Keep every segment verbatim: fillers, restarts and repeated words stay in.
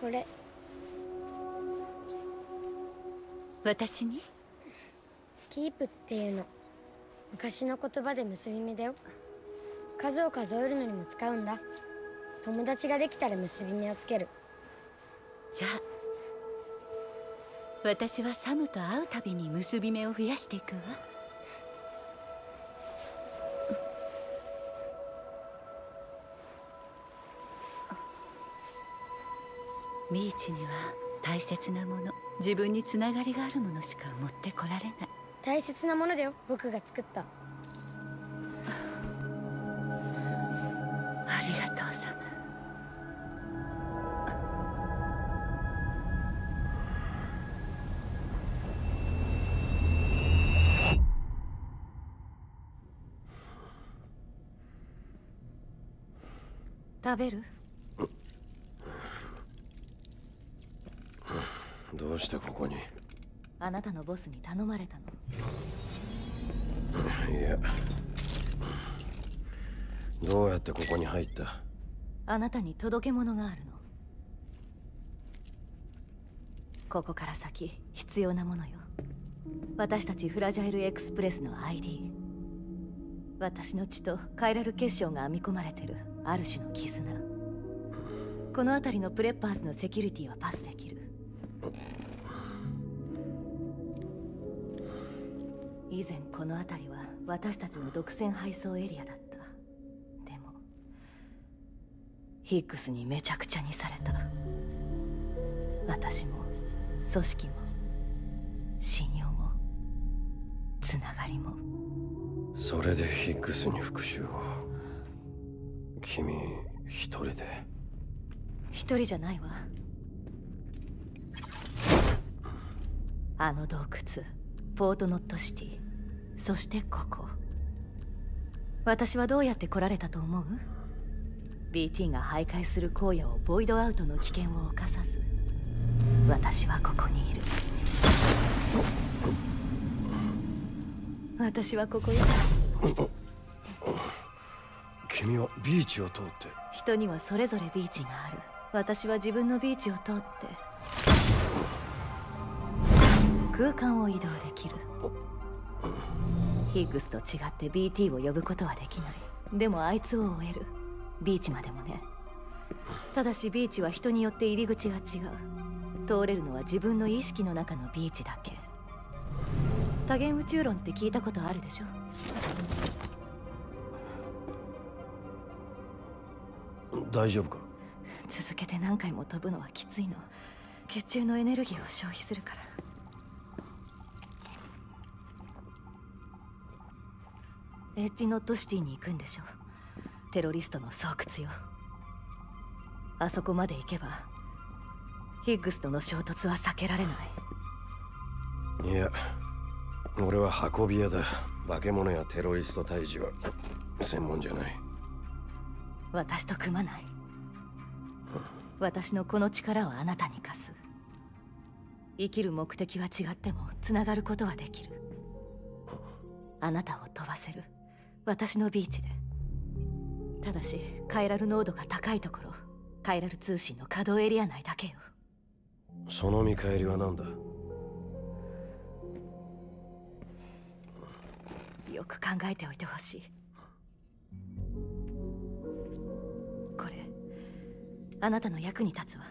これ私に？ キープっていうの昔の言葉で結び目だよ。数を数えるのにも使うんだ。友達ができたら結び目をつける。 じゃあ私はサムと会うたびに結び目を増やしていくわ。ビーチには大切なもの、自分につながりがあるものしか持ってこられない。 大切なものだよ、僕が作った。 ありがとうサム。食べる？ どうしてここに？ あなたのボスに頼まれたの。 いや、どうやってここに入った？ あなたに届け物があるの。ここから先必要なものよ。私たちフラジャイルエクスプレスの アイディー、 私の血とカイラル結晶が編み込まれてるある種の絆。この辺りのプレッパーズのセキュリティはパスできる。以前この辺りは私たちの独占配送エリアだった。でもヒッグスにめちゃくちゃにされた。私も組織も信用もつながりも。 それでヒッグスに復讐を？君一人で？ 一人じゃないわ。あの洞窟、ポートノットシティ、そしてここ。私はどうやって来られたと思う？ ビーティー が徘徊する荒野をボイドアウトの危険を冒さず、私はここにいる。私はここよ。 君はビーチを通って？ 人にはそれぞれビーチがある。私は自分のビーチを通って空間を移動できる。ヒッグスと違って ビーティー を呼ぶことはできない。でもあいつを追える。ビーチまでもね。ただしビーチは人によって入り口が違う。通れるのは自分の意識の中のビーチだけ。多元宇宙論って聞いたことあるでしょ？ 大丈夫か？ 続けて何回も飛ぶのはきついの。血中のエネルギーを消費するから。エッジノットシティに行くんでしょ。テロリストの巣窟よ。あそこまで行けばヒッグスとの衝突は避けられない。 いや、俺は運び屋だ。化け物やテロリスト退治は専門じゃない。 私と組まない。私のこの力をあなたに貸す。生きる目的は違ってもつながることはできる。あなたを飛ばせる。私のビーチで。ただしカイラル濃度が高いところ、カイラル通信の稼働エリア内だけよ。 その見返りは何だ？ よく考えておいてほしい。これあなたの役に立つわ。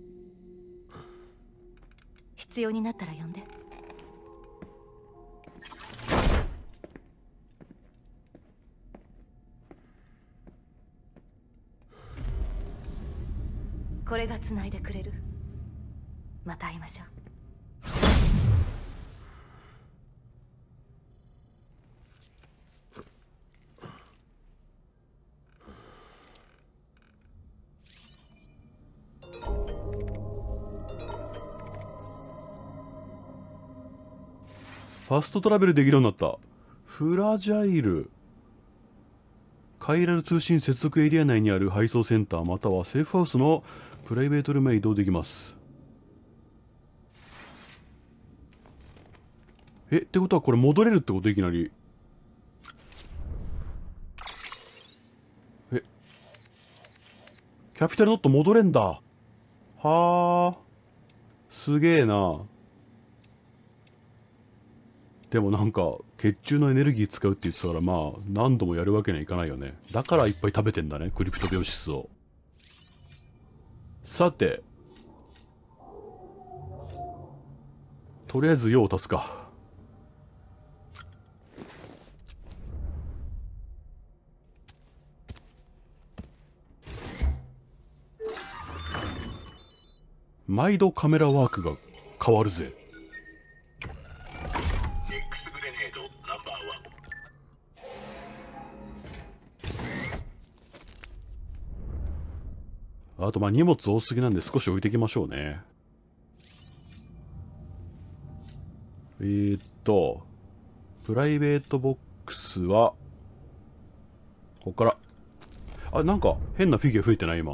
必要になったら呼んで。これが繋いでくれる。また会いましょう。 ファストトラベルできるようになった。フラジャイル。カイラル通信接続エリア内にある配送センターまたはセーフハウスのプライベートルームへ移動できます。え、ってことはこれ戻れるってこと？いきなり。え、キャピタルノット戻れんだ。 はあ、すげえな。でもなんか血中のエネルギー使うって言ってたから、まあ何度もやるわけにはいかないよね。だからいっぱい食べてんだね、クリプトビオシスを。さて、とりあえず用を足すか。毎度カメラワークが変わるぜ。あとまあ荷物多すぎなんで少し置いていきましょうね。えー、っとプライベートボックスはここから。あ、なんか変なフィギュア増えてない今。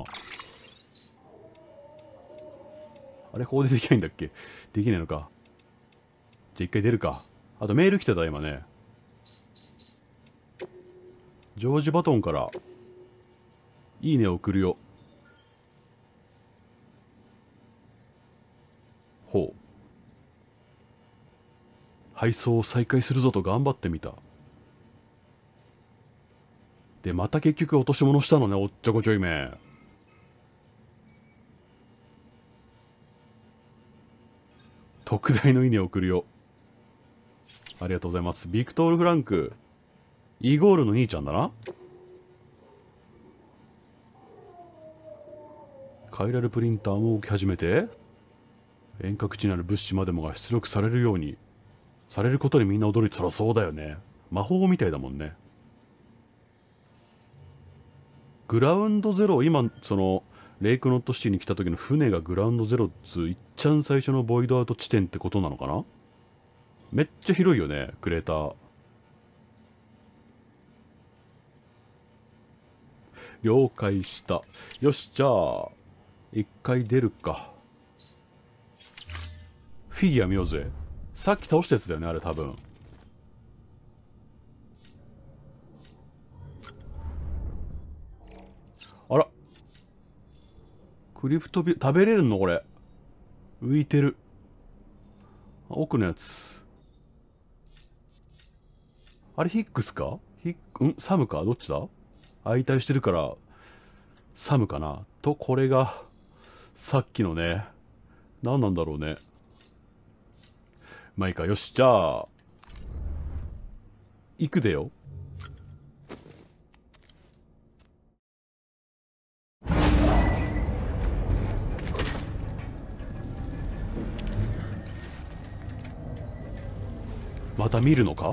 あれここでできないんだっけ。できないのか。じゃあ一回出るか。あとメール来てた今ね。ジョージ・バトンからいいねを送るよ。ほう。配送を再開するぞと頑張ってみた。でまた結局落とし物したのね、おっちょこちょいめ。特大のいいねを送るよ。ありがとうございます。ビクトール・フランク、イゴールの兄ちゃんだな。カイラルプリンターも動き始めて、遠隔地にある物資までもが出力されるようにされることにみんな驚いて。そりゃそうだよね。魔法みたいだもんね。グラウンドゼロ、今そのレイクノットシティに来た時の船がグラウンドゼロっつういっちゃん最初のボイドアウト地点ってことなのかな。めっちゃ広いよね、クレーター。了解した。よし、じゃあ一回出るか。フィギュア見ようぜ。さっき倒したやつだよね、あれ多分。あら、クリプトビ食べれるのこれ。浮いてる。奥のやつ。あれヒックスかヒック、んサムかどっちだ。相対してるからサムかなと、これがさっきのね。何なんだろうね。まあいいか。よし、じゃあ行くでよ。また見るのか。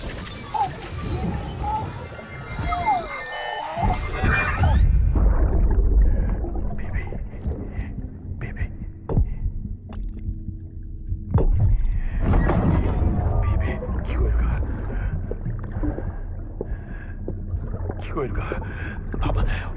聞こえるか。パパだよ。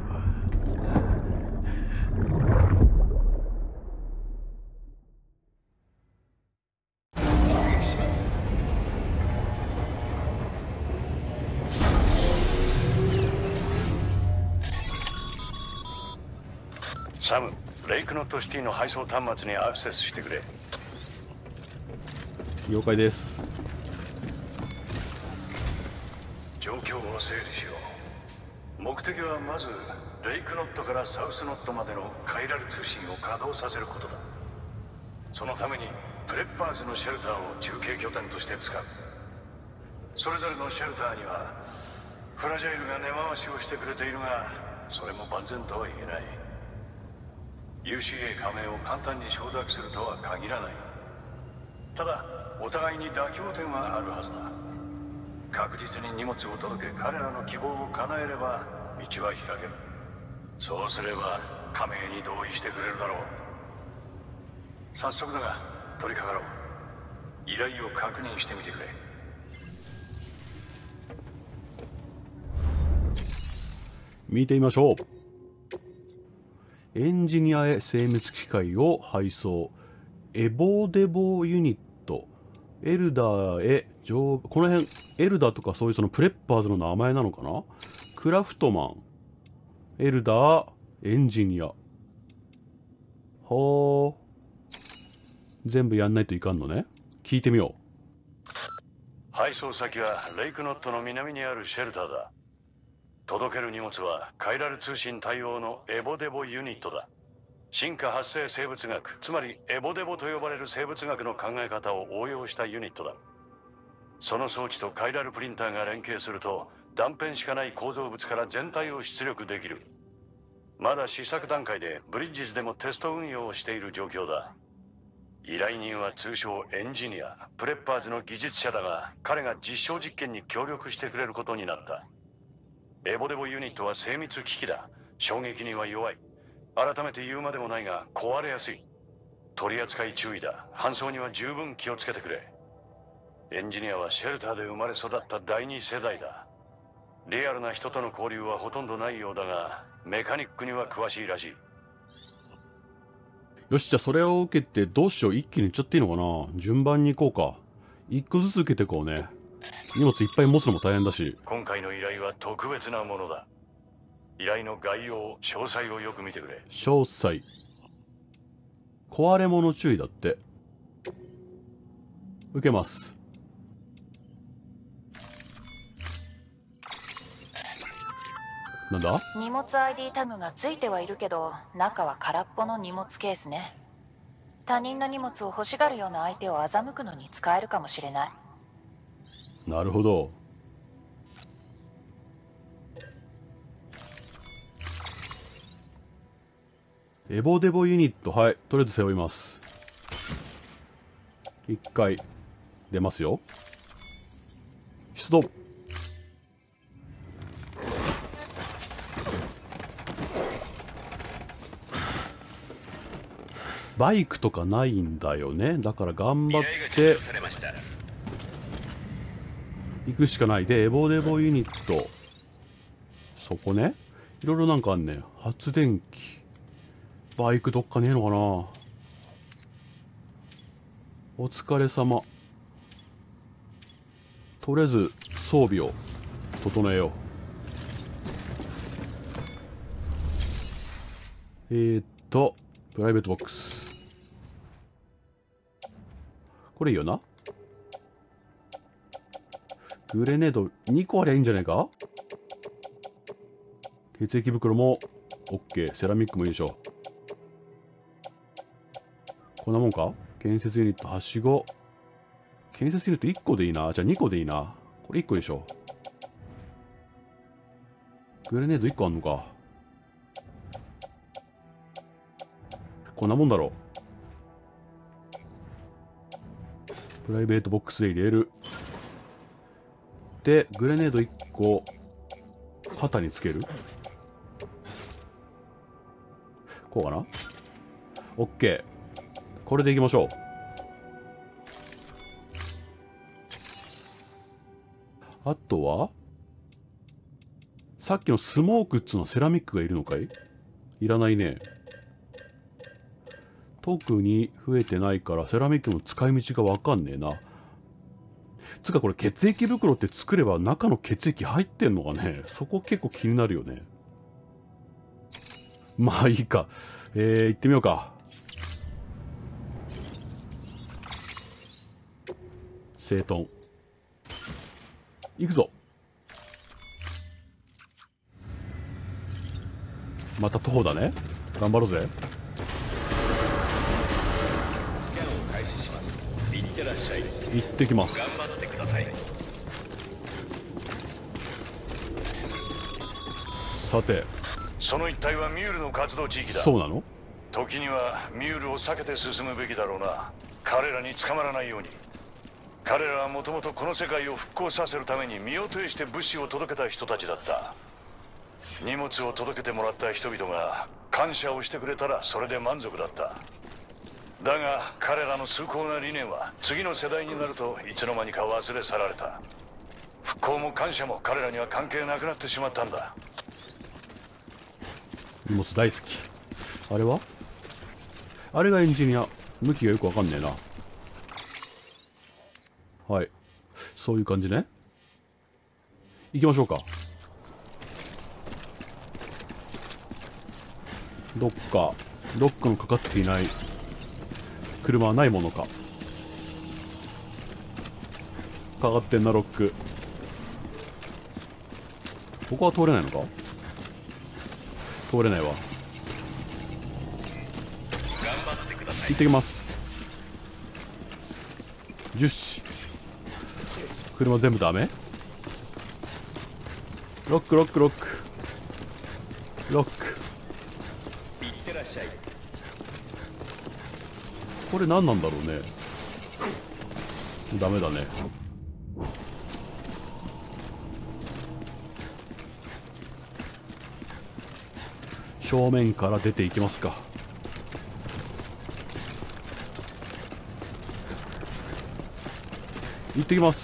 サム、レイクノットシティの配送端末にアクセスしてくれ。 了解です。 状況を整理しよう。目的はまずレイクノットからサウスノットまでのカイラル通信を稼働させることだ。そのためにプレッパーズのシェルターを中継拠点として使う。それぞれのシェルターにはフラジャイルが根回しをしてくれているが、それも万全とは言えない。 ユーシーエー 加盟を簡単に承諾するとは限らない。ただお互いに妥協点はあるはずだ。確実に荷物を届け彼らの希望を叶えれば道は開ける。そうすれば加盟に同意してくれるだろう。早速だが取り掛かろう。依頼を確認してみてくれ。 見てみましょう。エンジニアへ精密機械を配送。エボデボユニット。エルダーへ上、この辺エルダーとかそういうそのプレッパーズの名前なのかな。クラフトマン、エルダー、エンジニア。はほう、全部やんないといかんのね。聞いてみよ配送先はレイクノットの南にあるシェルターだ。届ける荷物はカイラル通信対応のエボデボユニットだ。進化発生生物学、つまりエボデボと呼ばれる生物学の考え方を応用したユニットだ。その装置とカイラルプリンターが連携すると断片しかない構造物から全体を出力できる。まだ試作段階でブリッジズでもテスト運用をしている状況だ。依頼人は通称エンジニア、プレッパーズの技術者だが、彼が実証実験に協力してくれることになった。エボデボユニットは精密機器だ。衝撃には弱い。改めて言うまでもないが壊れやすい。取り扱い注意だ。搬送には十分気をつけてくれ。エンジニアはシェルターで生まれ育った第二世代だ。リアルな人との交流はほとんどないようだが、メカニックには詳しいらしい。 う。よし、じゃあそれを受けてどうしよう。一気にいっちゃっていいのかな。順番に行こうか。一個ずつ受けていこうね。荷物いっぱい持つのも大変だし。 今回の依頼は特別なものだ。依頼の概要、詳細をよく見てくれ。 詳細。壊れ物注意だって。受けます。なんだ？ 荷物 アイディー タグがついてはいるけど、中は空っぽの荷物ケースね。他人の荷物を欲しがるような相手を欺くのに使えるかもしれない。 なるほど。エボデボユニット、はい、とりあえず背負います。一回出ますよ。出動。バイクとかないんだよね。だから頑張って行くしかない。でエボデボユニット、そこね。いろいろなんかあんね。発電機、バイクどっかねえのかな。お疲れ様。とりあえず装備を整えよう。えーっとプライベートボックス、これいいよな。グレネードにこありゃいいんじゃないか。血液袋も OK。 セラミックもいいでしょ。こんなもんか。建設ユニット、はしご。建設ユニットいっこでいいな。じゃあにこでいいな。これいっこでしょ。グレネードいっこあんのか。こんなもんだろう。プライベートボックスで入れる。でグレネードいっこ肩につける。こうかな。 OK。 これでいきましょう。あとはさっきのスモークっつうのセラミックがいるのかい。いらないね。特に増えてないからセラミックの使い道が分かんねえな。つうかこれ血液袋って作れば中の血液入ってんのかね。そこ結構気になるよね。まあいいか。えー、行ってみようか。整頓行くぞ。また徒歩だね。頑張ろうぜ。 スキャンを開始します。行ってらっしゃい。 行ってきます。 頑張ってください。 さて、 その一帯はミュールの活動地域だ。 そうなの？ 時にはミュールを避けて進むべきだろうな。彼らに捕まらないように。彼らはもともとこの世界を復興させるために身を挺して物資を届けた人たちだった。荷物を届けてもらった人々が感謝をしてくれたらそれで満足だった。だが彼らの崇高な理念は次の世代になるといつの間にか忘れ去られた。復興も感謝も彼らには関係なくなってしまったんだ。 荷物大好き。あれはあれがエンジニア。向きがよくわかんねえな。はい、そういう感じね。行きましょうか。どっかロックのかかっていない車はないものか。かかってんなロック。ここは通れないのか。通れないわ。行ってきます。じゅっし車全部ダメ。ロックロックロックロック。 いってらっしゃい。 これ何なんだろうね。ダメだね。正面から出ていきますか。行ってきます。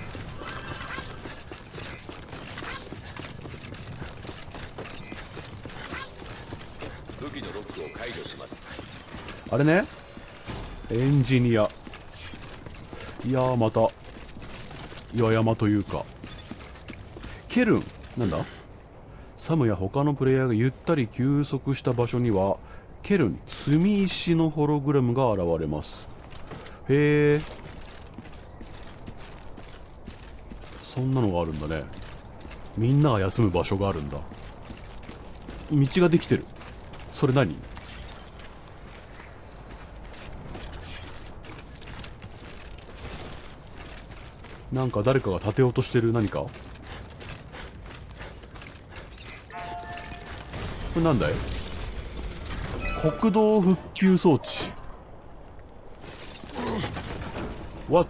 武器のロックを解除します。 あれね、エンジニア。いやー、また岩山というかケルンなんだ。サムや他のプレイヤーがゆったり休息した場所にはケルン積み石のホログラムが現れます。へえ、そんなのがあるんだね。みんなが休む場所があるんだ。道ができてる。それ何？なんか誰かが建てようとしてる何か。これなんだい？国道復旧装置。What？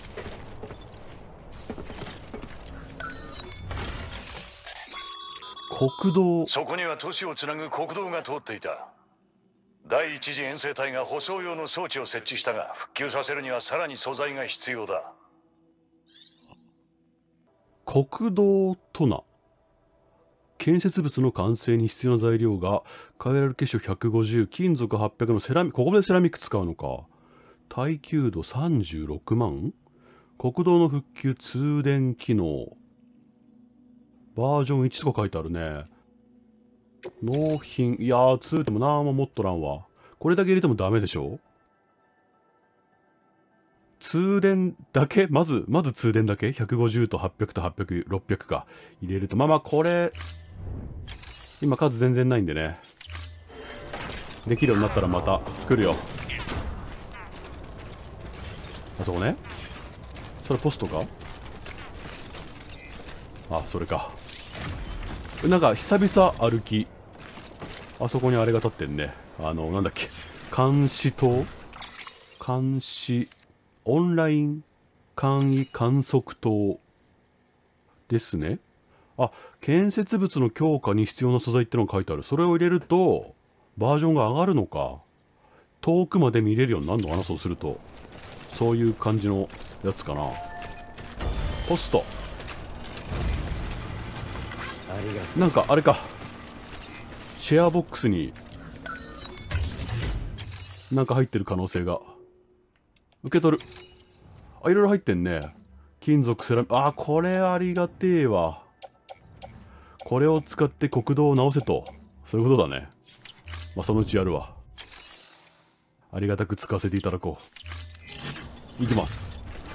国道。 そこには都市をつなぐ国道が通っていた。第一次遠征隊が舗装用の装置を設置したが、復旧させるにはさらに素材が必要だ。 国道とな。建設物の完成に必要な材料がカイラル結晶ひゃくごじゅう、金属はっぴゃくのセラミック。ここでセラミック使うのか。耐久度さんじゅうろくまん。国道の復旧通電機能バージョンいちとか書いてあるね。納品。いやー、にでもなんも持っとらんわ。これだけ入れてもダメでしょ。通電だけまず、まず通電だけ ?ひゃくごじゅう とはっぴゃくとはっぴゃく、ろっぴゃくか。入れると。まあまあ、これ、今数全然ないんでね。できるようになったらまた来るよ。あそこね。それポストか。あ、それか。なんか久々歩き。あそこにあれが立ってんね。あの、なんだっけ。監視塔監視、オンライン簡易観測塔ですね。あ、建設物の強化に必要な素材ってのが書いてある。それを入れると、バージョンが上がるのか。遠くまで見れるようになるのかな、そうすると。そういう感じのやつかな。ポスト。なんかあれか。シェアボックスになんか入ってる可能性が。受け取る。あ、いろいろ入ってんね。金属、セラミック。あ、これありがてえわ。これを使って国道を直せと。そういうことだね。まあ、そのうちやるわ。ありがたく使わせていただこう。いきます。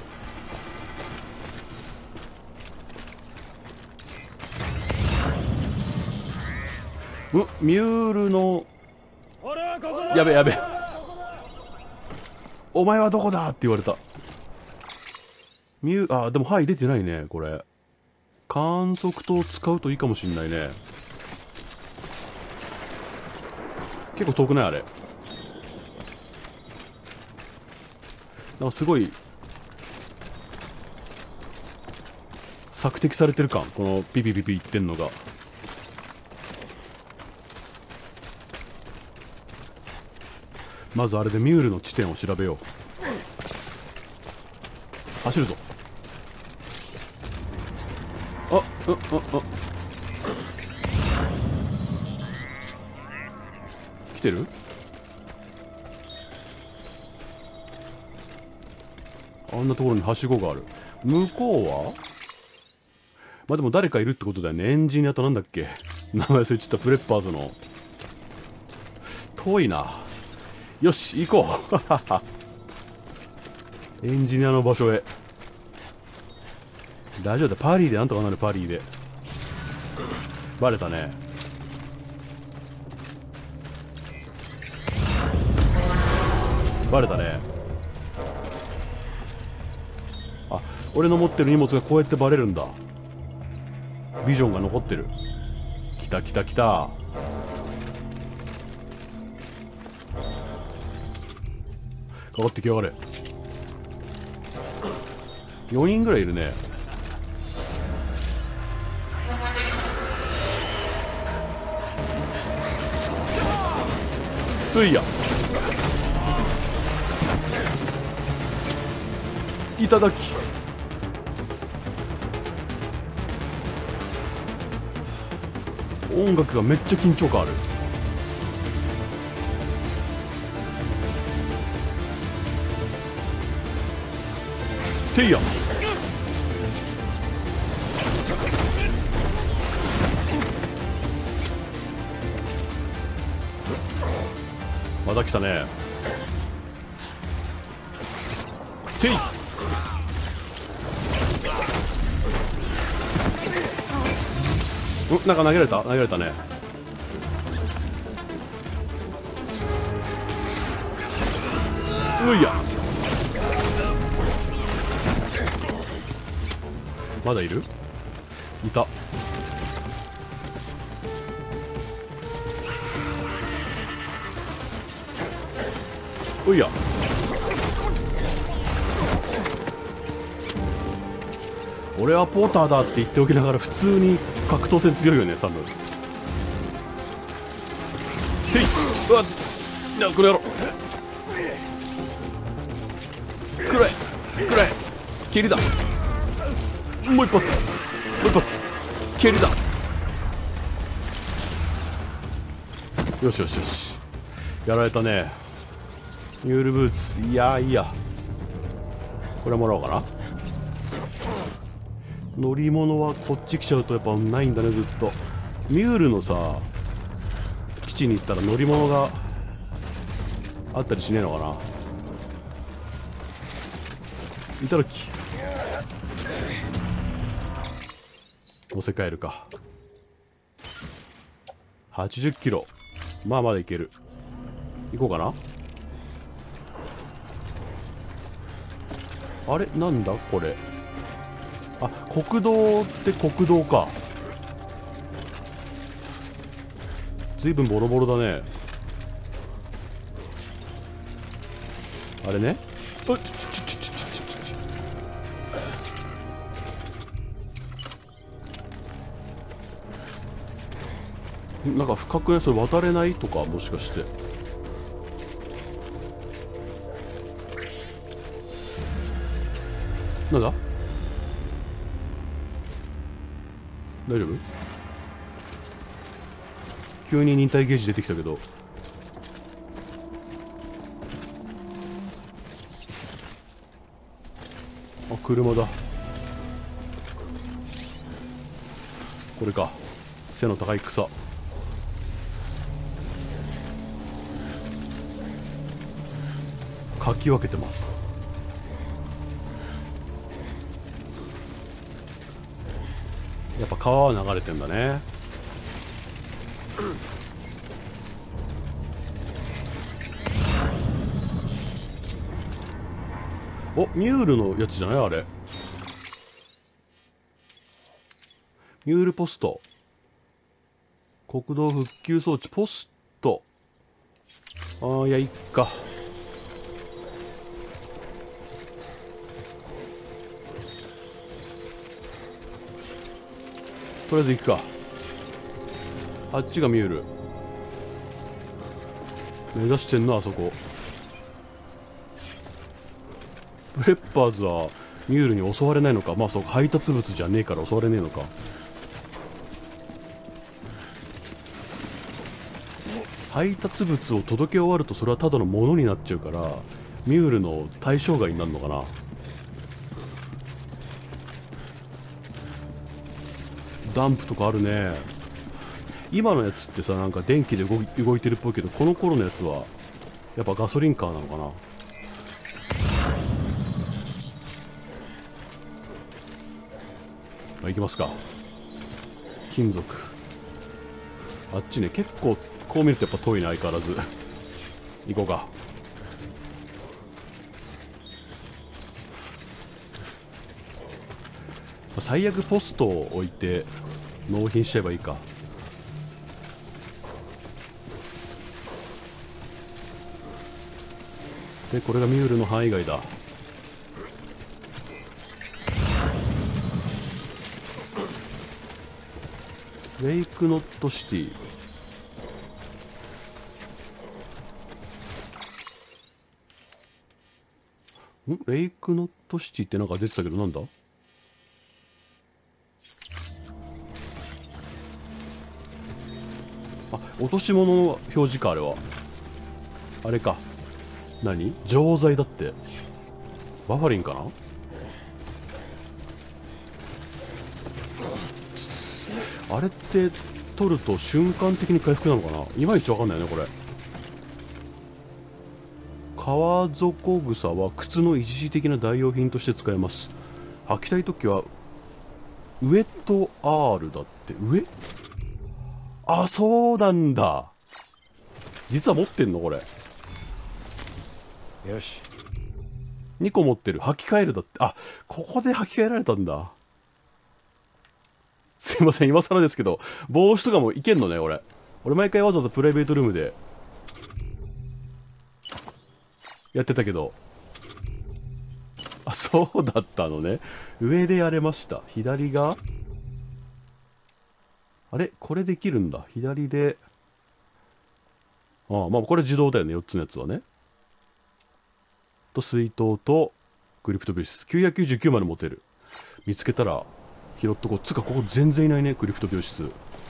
んミュールの。やべやべ。お前はどこだって言われた。ミュー、あ、でもはい出てないね、これ。観測灯使うといいかもしんないね。結構遠くないあれ。なんかすごい索敵されてる感、このピピピピ言ってんのが。まずあれでミュールの地点を調べよう。走るぞ。あ、う、う、う。来てる？あんなところにはしごがある。向こうは？まあでも誰かいるってことだよね。エンジニアとなんだっけ？名前忘れちゃった。プレッパーズの。 遠いな。よし行こうエンジニアの場所へ。大丈夫だ、パリーでなんとかなる。パリーでバレたね。バレたね。あ、俺の持ってる荷物がこうやってバレるんだ。ビジョンが残ってる。来た来た来た。かかってきやがれ。よにんぐらいいるね。ういや、いただき。音楽がめっちゃ緊張感ある。ていや、また来たね。てい、ん、なんか投げられた投げられたね。ういや、まだいる？いた。おいや、俺はポーターだって言っておきながら普通に格闘戦強いよね、サム。てい、うわっ、な、これやろ。くらえくらえ、蹴りだ。もう一発、もう一発、蹴りだ。よしよしよし、やられたね。ミュールブーツ、いやいや、これもらおうかな。乗り物はこっち来ちゃうとやっぱないんだね、ずっと。ミュールのさ、基地に行ったら乗り物があったりしねえのかな。いただき。乗せ替えるか。はちじゅっキロ、まあまだいける。行こうかな。あれなんだこれ。あ、国道って国道か。ずいぶんボロボロだね。あれね。あっ、ちょちょちょちょちょ。なんか深くね、それ渡れないとか、もしかして。なんだ、大丈夫？急に忍耐ゲージ出てきたけど。あ、車だ。これか、背の高い草。かき分けてます。やっぱ川は流れてんだね。お、ミュールのやつじゃないあれ。ミュールポスト、国道復旧装置ポスト。ああ、いや、いっか。とりあえず行くか。あっちがミュール。目指してんのあそこ。プレッパーズはミュールに襲われないのか。まあそう、配達物じゃねえから襲われねえのか。配達物を届け終わるとそれはただのものになっちゃうから、ミュールの対象外になるのかな。ダンプとかあるね。 今のやつってさ、なんか電気で動い、動いてるっぽいけど、この頃のやつはやっぱガソリンカーなのかな。まあ、行きますか。金属あっちね。結構こう見るとやっぱ遠いね、相変わらず。行こうか。最悪ポストを置いて納品しちゃえばいいか。でこれがミュールの範囲外だ。レイクノットシティ。んレイクノットシティってなんか出てたけど、なんだ。あ、落とし物の表示か。あれはあれか。何錠剤だって。バファリンかな。あれって取ると瞬間的に回復なのかな。いまいちわかんないよねこれ。川底草は靴の一時的な代用品として使えます。履きたいときはウエット R だって。上あ、そうなんだ。実は持ってんのこれ。よし、にこ持ってる。履き替えるだって。あ、ここで履き替えられたんだ。すいません、今更ですけど帽子とかもいけんのね。俺俺毎回わざわざプライベートルームでやってたけど、あ、そうだったのね。上でやれました。左があれ、これできるんだ。左で、ああ、まあこれ自動だよね。よっつのやつはね。と水筒とクリプト物質きゅうひゃくきゅうじゅうきゅうまで持てる。見つけたら拾っとこう。つかここ全然いないね、クリプト病室。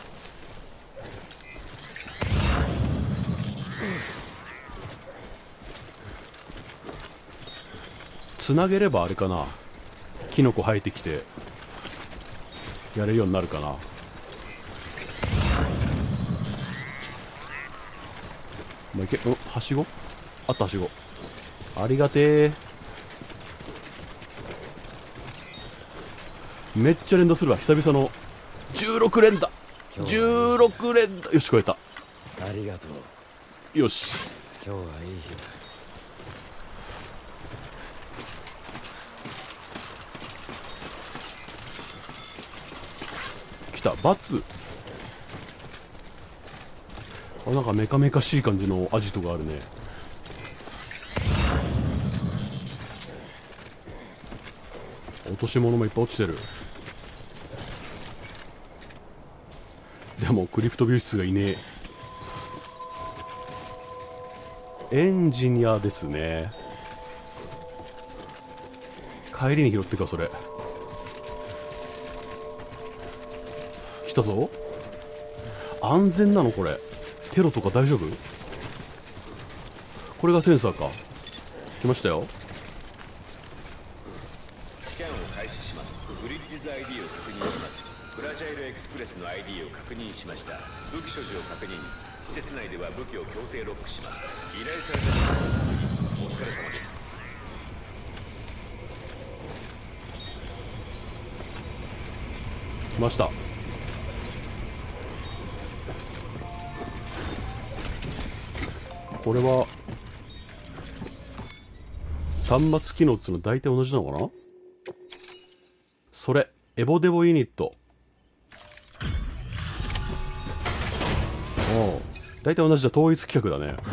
つなげればあれかな、キノコ生えてきてやれるようになるかな。まあ、いけ、うん、はしごあった。はしごありがてえ。めっちゃ連打するわ。久々のじゅうろく連打。じゅうろく連打。よし、超えた。 ありがとう。 よし、 今日はいい日だ。 来た。バツ。あ、なんかメカメカしい感じのアジトがあるね。落とし物もいっぱい落ちてる。でもクリプト美術がいねえ。エンジニアですね。帰りに拾ってか。それ来たぞ。安全なのこれ。テロとか大丈夫。これがセンサーか。来ましたよ。 スキャンを開始します。ブリッジズ アイディー を確認します。フラジャイルエクスプレスの アイディー を確認しました。武器所持を確認。施設内では武器を強制ロックします。依頼されたのはお疲れ様です。 来ました。これは端末機能っつうの大体同じなのかな。それエボデボユニット。おお、大体同じだ。統一規格だね。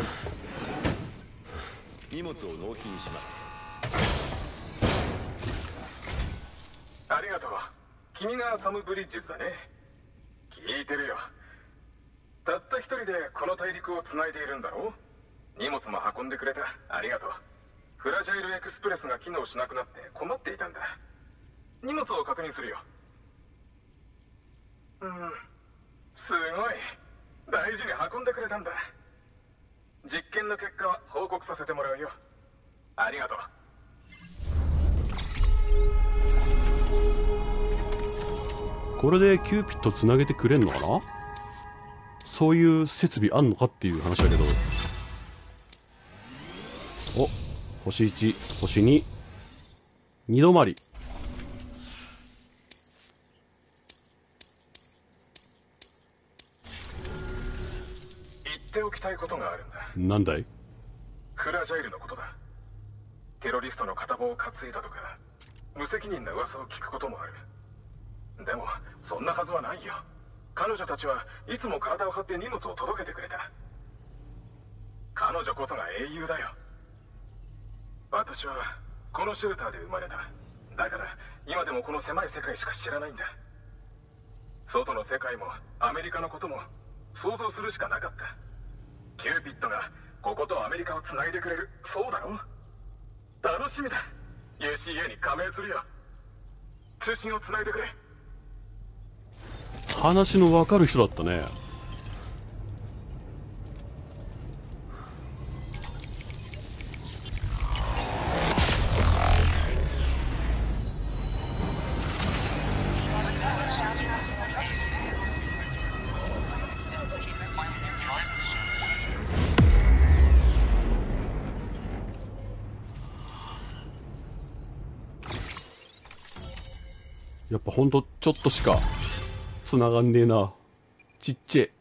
荷物を納品します。 ありがとう。君がサム・ブリッジズだね。聞いてるよ。たった一人でこの大陸をつないでいるんだろう。荷物も運んでくれた。ありがとう。フラジャイルエクスプレスが機能しなくなって困っていたんだ。荷物を確認するよ。うん、すごい。大事に運んでくれたんだ。実験の結果は報告させてもらうよ。ありがとう。 これでキューピッドつなげてくれんのかな。 そういう設備あんのかっていう話だけど。お、星いち、星に、二度回り。 言っておきたいことがあるんだ。 なんだい？ フラジャイルのことだ。テロリストの片棒を担いだとか無責任な噂を聞くこともある。でもそんなはずはないよ。彼女たちはいつも体を張って荷物を届けてくれた。彼女こそが英雄だよ。私はこのシェルターで生まれた。だから今でもこの狭い世界しか知らないんだ。外の世界もアメリカのことも想像するしかなかった。キューピッドがこことアメリカをつないでくれる。そうだろ。楽しみだ。 ユーシーエー に加盟するよ。通信をつないでくれ。 話の分かる人だったね。やっぱほんとちょっとしか繋がんねえな。ちっちゃい。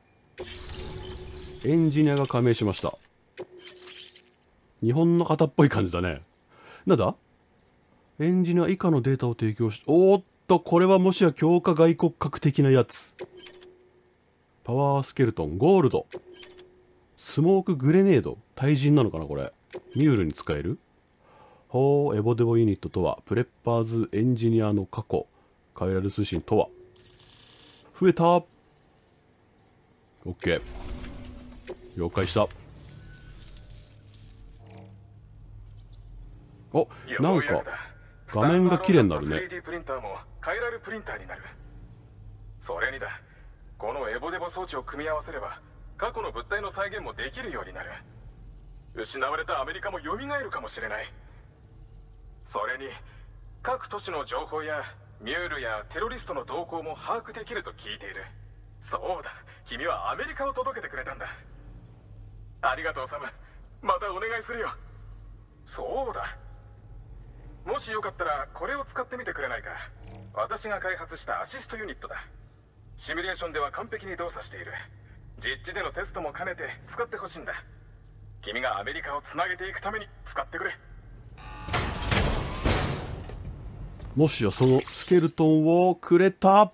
エンジニアが加盟しました。日本の方っぽい感じだね。なんだ？エンジニア以下のデータを提供し、おーっと、これはもしや強化外骨格的なやつ。パワースケルトン、ゴールド。スモークグレネード。対人なのかなこれ。ミュールに使える？ほう、エボデボユニットとは、プレッパーズエンジニアの過去。カイラル通信とは。増えた。オッケー。了解した。お、なんか画面が綺麗になるね。 スリーディー プリンターもカイラルプリンターになる。それにだ、このエボデボ装置を組み合わせれば過去の物体の再現もできるようになる。失われたアメリカも蘇るかもしれない。それに各都市の情報やミュールやテロリストの動向も把握できると聞いている。そうだ、君はアメリカを届けてくれたんだ。ありがとうサム。またお願いするよ。そうだ、もしよかったらこれを使ってみてくれないか。私が開発したアシストユニットだ。シミュレーションでは完璧に動作している。実地でのテストも兼ねて使ってほしいんだ。君がアメリカをつなげていくために使ってくれ。 もしやそのスケルトンをくれた。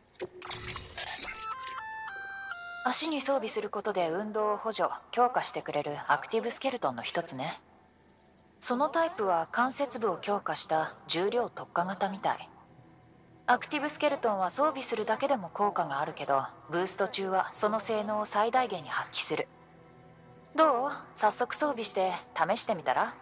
足に装備することで運動を補助強化してくれるアクティブスケルトンの一つね。そのタイプは関節部を強化した重量特化型みたい。アクティブスケルトンは装備するだけでも効果があるけど、ブースト中はその性能を最大限に発揮する。どう？早速装備して試してみたら？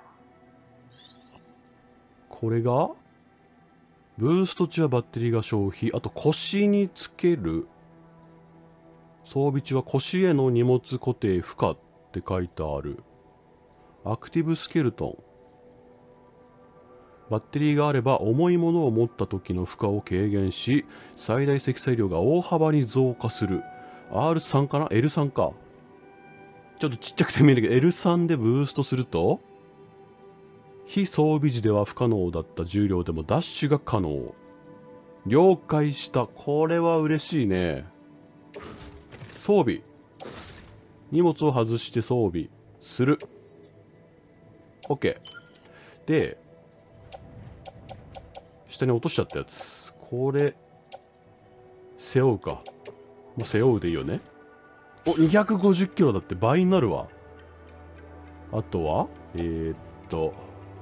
これがブースト中はバッテリーが消費。あと腰につける。装備中は腰への荷物固定負荷って書いてある。アクティブスケルトン。バッテリーがあれば重いものを持った時の負荷を軽減し、最大積載量が大幅に増加する。アールスリー かな？ エルスリー か。ちょっとちっちゃくて見えるけど、エルスリー でブーストすると、非装備時では不可能だった重量でもダッシュが可能。了解した。これは嬉しいね。装備。荷物を外して装備する。OK。で、下に落としちゃったやつ。これ、背負うか。もう背負うでいいよね。お、にひゃくごじゅっキロだって倍になるわ。あとは、えー、っと、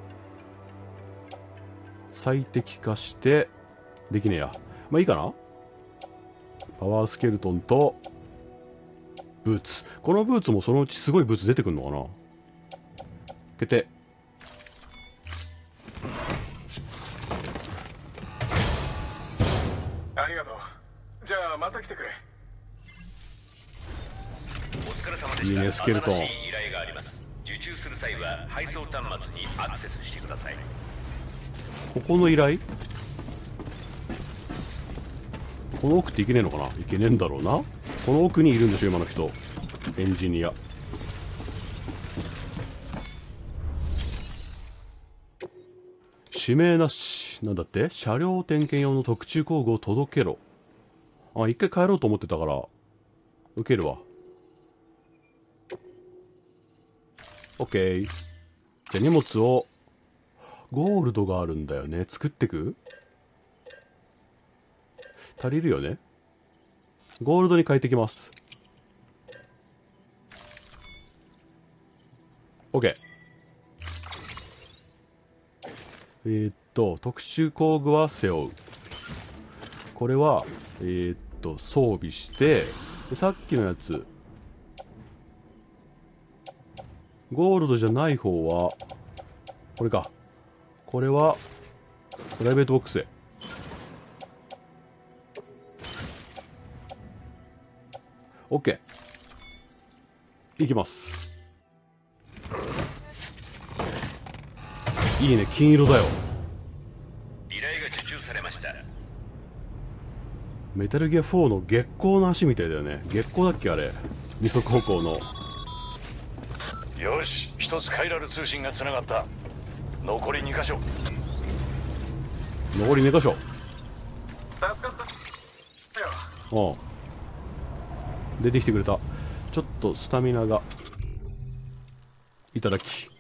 最適化して、できねえや。まあいいかな。パワースケルトンと、ブーツ。このブーツもそのうちすごいブーツ出てくるのかな。決定。 ありがとう。じゃあまた来てくれ。 お疲れ様でした。 いいね、スケルトン。 新しい依頼があります。受注する際は配送端末にアクセスしてください。 ここの依頼、この奥っていけねえのかな。いけねえんだろうな。 この奥にいるんでしょ今の人。エンジニア。指名なし。なんだって、車両点検用の特注工具を届けろ。あ、一回帰ろうと思ってたから受けるわ。オッケー。じゃあ荷物を、ゴールドがあるんだよね。作ってく？足りるよね。ゴールドに変えてきます。オッケー。えー、っと特殊工具は背負う。これはえー、っと装備して、でさっきのやつゴールドじゃない方はこれか。これはプライベートボックスへ。オッケー。いきます。いいね、金色だよ。 依頼が受注されました。 メタルギアフォーの月光の足みたいだよね。月光だっけあれ。二足歩行の。 よし、一つカイラル通信がつながった。残りに箇所。 残りに箇所。 助かったよ。 うん。出てきてくれた。ちょっとスタミナがいただき。